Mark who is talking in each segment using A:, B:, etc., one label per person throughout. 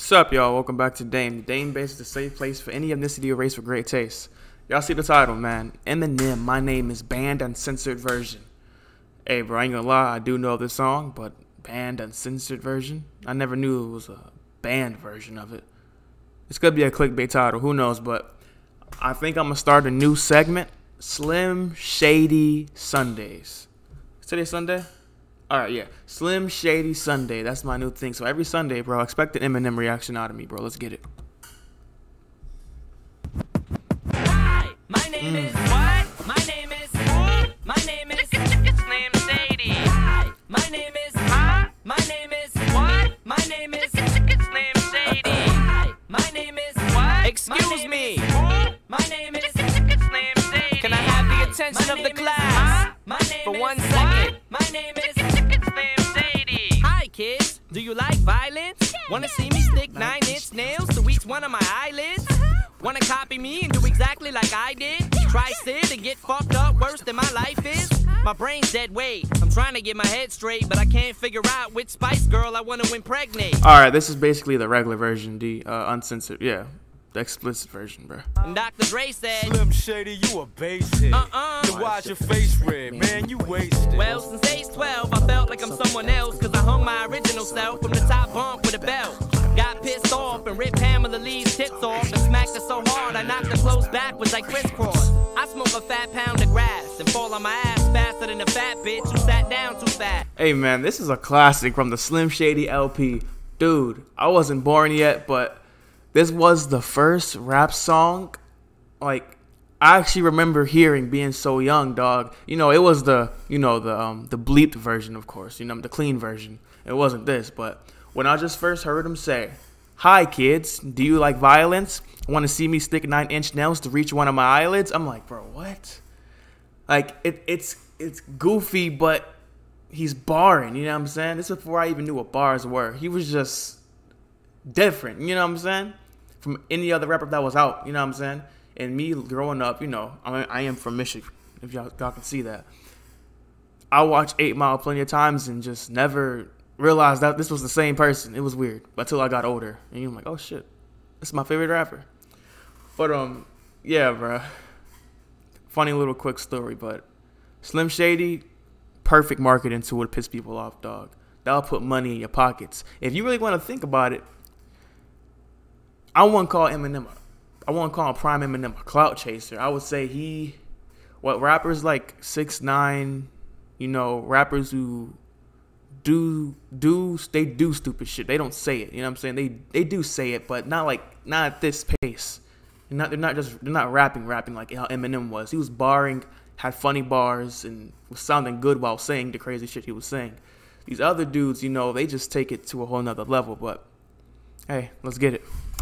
A: What's up, y'all? Welcome back to Dame. Dame Base is a safe place for any ethnicity or race with great taste. Y'all see the title, man. Eminem, My Name is Banned Uncensored Version. Hey, bro, I ain't gonna lie, I do know this song, but banned uncensored version? I never knew it was a banned version of it. This could be a clickbait title, who knows, but I think I'm gonna start a new segment, Slim Shady Sundays. Is today Sunday? Alright, yeah. Slim Shady Sunday. That's my new thing. So every Sunday, bro, expect an Eminem reaction out of me, bro. Let's get it.
B: Hi, my name is what? My name is my name is Slim Shady. Hi, my name is my name is what? My name is Slim Shady. Hi, my name is what? Excuse me. My name is Slim Shady. Can I have the attention of the class for 1 second? My name is Slim Shady. Hi, kids. Do you like violence? Wanna see me stick 9-inch nails to each one of my eyelids? Wanna copy me and do exactly like I did? Try sit and get fucked up worse than my life is? My brain's dead weight. I'm trying to get my head straight, but I can't figure out which Spice Girl I wanna impregnate.
A: Alright, this is basically the regular version, the uncensored, yeah. The explicit version, bro.
B: And Dr. Dre said,
C: Slim Shady, you a basic. Then why's your face red, man? You wasted.
B: well, since age 12, I felt like I'm someone else, cause I hung my original self from the top bunk with a belt. Got pissed off and ripped Pamela Lee's tits off and smacked her so hard I knocked her clothes backwards like crisscross. I smoke a fat pound of grass and fall on my ass faster than a fat bitch who sat down too fast.
A: Hey, man, this is a classic from the Slim Shady LP. Dude, I wasn't born yet, but this was the first rap song, like, I actually remember hearing being so young, dog. You know, it was the bleeped version, of course, the clean version. It wasn't this, but when I just first heard him say, "Hi, kids, do you like violence? Want to see me stick 9-inch nails to reach one of my eyelids?" I'm like, bro, what? Like, it's goofy, but he's barring, you know what I'm saying? This is before I even knew what bars were. He was just different, you know what I'm saying? From any other rapper that was out, you know what I'm saying? And me growing up, I am from Michigan, if y'all can see that. I watched 8 Mile plenty of times and just never realized that this was the same person. It was weird, but until I got older. And I'm like, oh shit, this is my favorite rapper. But yeah, bro. Funny little quick story, but Slim Shady, perfect marketing tool to piss people off, dog. That'll put money in your pockets. If you really want to think about it, I wouldn't call Prime Eminem a clout chaser. I would say rappers like 6ix9ine, rappers who do stupid shit. They don't say it, you know what I'm saying? They do say it, but not at this pace. They're not rapping like how Eminem was. He was barring, had funny bars, and was sounding good while saying the crazy shit he was saying. These other dudes, they just take it to a whole nother level, but hey, let's get it.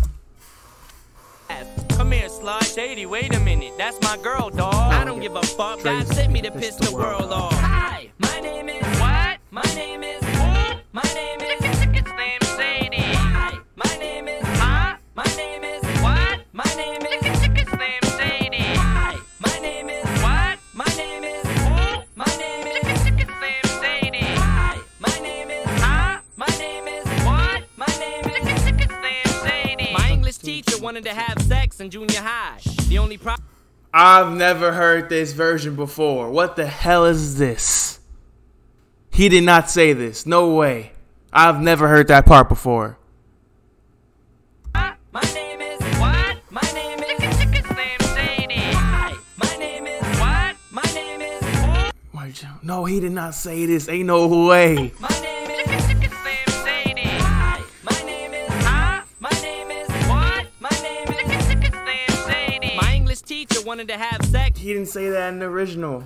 B: Come here, slut. Shady, wait a minute. That's my girl, dog. I don't give a fuck. God sent me to piss the world off. Hi, my name is what? My name is my name is Slim Shady. Hi, my name is my name is what? My name is Slim Shady. Hi, my name is what? My name is my name is Slim Shady. Hi, my name is my name is what? My name is Slim Shady. My English teacher wanted to have sex in junior high. The only problem.
A: I've never heard this version before. What the hell is this? He did not say this. No way. I've never heard that part before.
B: My name is what? My name is Slim Shady. Hi, my name is what? My name is
A: No, he did not say this. Ain't no way.
B: my name is Slim Shady. Hi, my name is my name is what? My name is Slim Shady. My English teacher wanted to have sex.
A: He didn't say that in the original.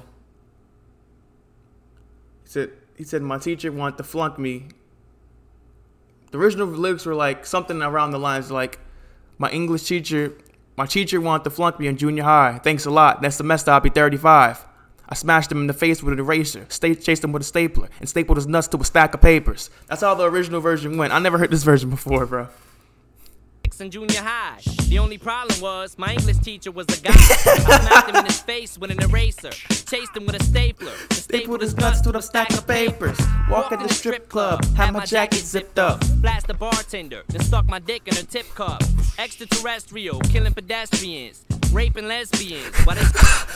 A: He said my teacher wanted to flunk me. The original lyrics were like something around the lines like, my teacher wanted to flunk me in junior high. Thanks a lot. Next semester I'll be 35. I smashed him in the face with an eraser, chased him with a stapler, and stapled his nuts to a stack of papers. That's how the original version went. I never heard this version before, bro.
B: books in junior high. The only problem was my English teacher was a guy. I smacked him in his face with an eraser, chased him with a stapler, and stapled his nuts to the stack of papers.
A: Walk at the strip club, had my jacket zipped up.
B: Blast the bartender, then stuck my dick in her tip cup. Extraterrestrial, killing pedestrians, raping lesbians. Why they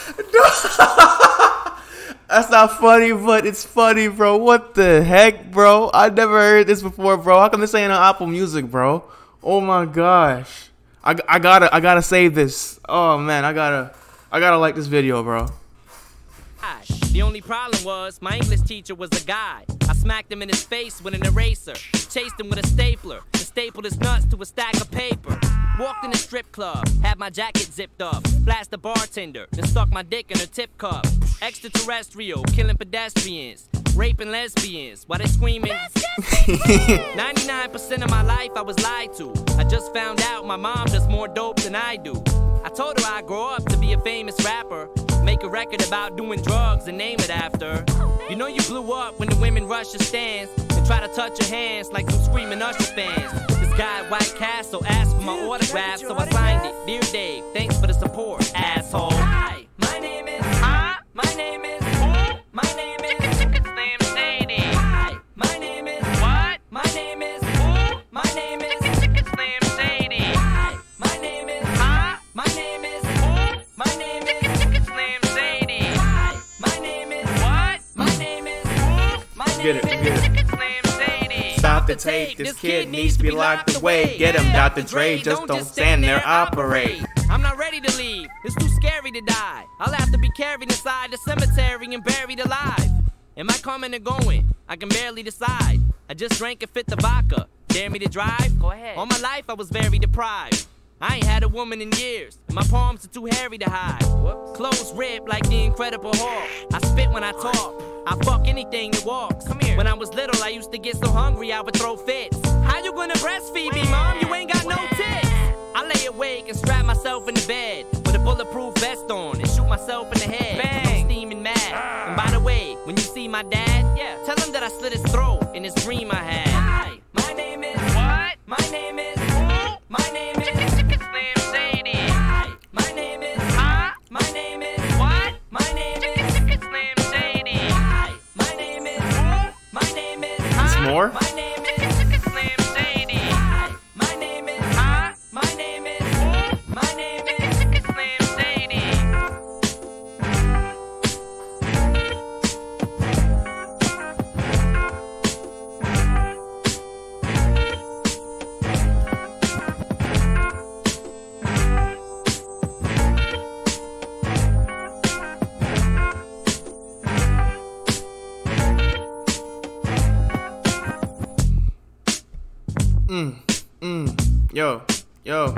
A: That's not funny, but it's funny, bro. What the heck, bro? I never heard this before, bro. How come this ain't on Apple Music, bro? Oh my gosh. I gotta save this. Oh man, I gotta like this video, bro.
B: The only problem was my English teacher was a guy. I smacked him in his face with an eraser, chased him with a stapler, and stapled his nuts to a stack of paper. Walked in a strip club, had my jacket zipped up, blast the bartender, then stuck my dick in her tip cup. Extraterrestrial, killing pedestrians, raping lesbians, while they screaming. 99% of my life I was lied to. I just found out my mom does more dope than I do. I told her I'd grow up to be a famous rapper, make a record about doing drugs and name it after. You know you blew up when the women rush your stands and try to touch your hands like some screaming Usher fans. This guy at White Castle asked for my autograph, so I signed it. Dear Dave, thanks for the support, asshole. Hi, my name is. My name is. My name is. Slim Shady. Hi, my name is. What? My name is. My name is. Slim Shady. Hi, my name is. My name is. My name is. Slim Shady. Hi, my name is. What? My name is. My name is. Slim Shady.
A: Stop the tape. This kid needs to be locked away. Get him, Dr. Dre. Just don't stand there, operate.
B: I'm not ready to leave. It's too scary to die. I'll have to be carried inside the cemetery and buried alive. Am I coming or going? I can barely decide. I just drank a fifth of vodka. Dare me to drive? Go ahead. All my life I was very deprived. I ain't had a woman in years, and my palms are too hairy to hide. Whoops. Clothes ripped like the Incredible Hulk. I spit when I talk. I fuck anything that walks. Come here. When I was little, I used to get so hungry I would throw fits. How you gonna breastfeed me, mom? You ain't got no tits. I lay awake and strap myself in the bed with a bulletproof vest on and shoot myself in the head. Bang. I'm steaming mad. And by the way, when you see my dad, tell him that I slit his throat in his dream I had. Hi, my name is. What? My name is. My name is. Slim Shady. Hi, my name is. My name is. What? My name is. Slim Shady. Hi, my name is. My name is.
A: It's more?
B: My name is. Slim Shady. Hi, my name is. My name is. My name is. Slim Shady.
A: Yo.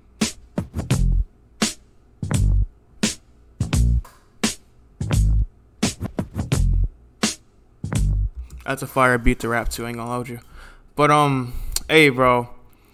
A: That's a fire beat to rap to, ain't gonna hold you. But hey bro.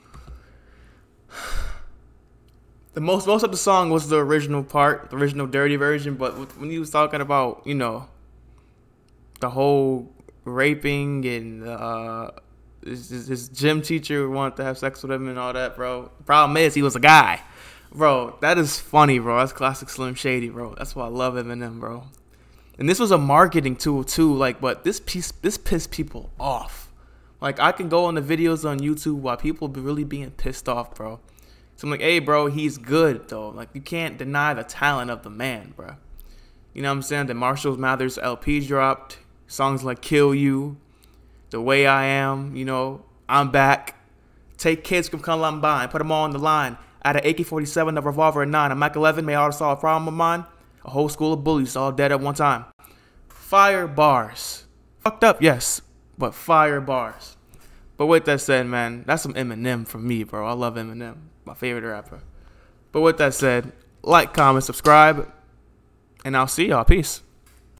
A: The most of the song was the original part, the original dirty version, but when he was talking about, you know, the whole raping and his gym teacher wanted to have sex with him and all that, bro. The problem is he was a guy. Bro, that is funny, bro. That's classic Slim Shady, bro. That's why I love Eminem, bro. And this was a marketing tool too, like, but this pissed people off. Like, I can go on the videos on YouTube while people be really being pissed off, bro. So I'm like, hey, bro, he's good though. Like, you can't deny the talent of the man, bro. You know what I'm saying? The Marshall Mathers LP dropped. Songs like Kill You, The Way I Am, you know, I'm Back. Take kids from Columbine, put them all on the line. Add an AK-47, a revolver, a 9, a Mac 11, may I ought to solve a problem of mine. A whole school of bullies all dead at one time. Fire bars. Fucked up, yes, but fire bars. But with that said, man, that's some Eminem for me, bro. I love Eminem, my favorite rapper. But with that said, like, comment, subscribe, and I'll see y'all. Peace.